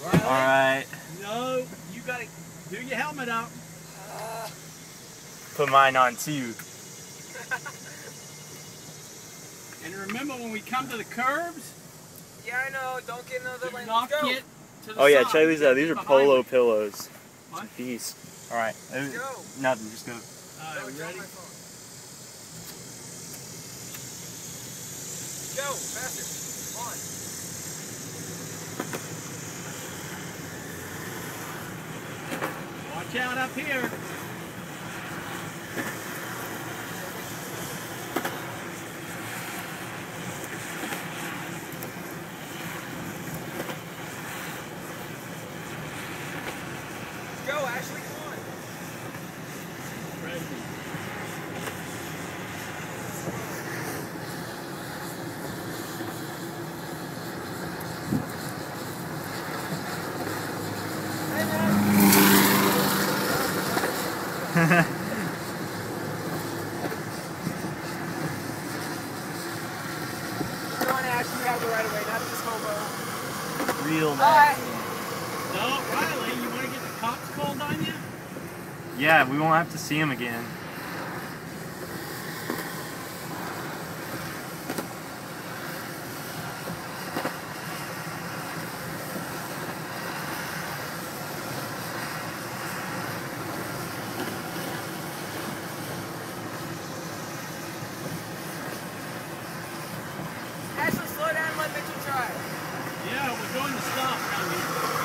Riley, All right. No, you gotta do your helmet up. Put mine on too. And remember when we come to the curbs, Yeah, I know. Don't get another do lane. not Let's go. get to the Oh yeah, side. check these out. These are Behind Polo me. Pillows. What? It's a beast. All right. Let's go. Nothing. Just go. All Oh, right, we drop ready? my phone. Go, faster. Come on. Watch out up here. Go, Ashley, come on. Ready. Hey, man. Come on, Ashley, you have the right of way, not this hobo. Real Bye. No, Riley, you want to get the cops called on you? Yeah, we won't have to see him again. Ashley, slow down and let Mitchell try. Yeah, we're going to stop around here.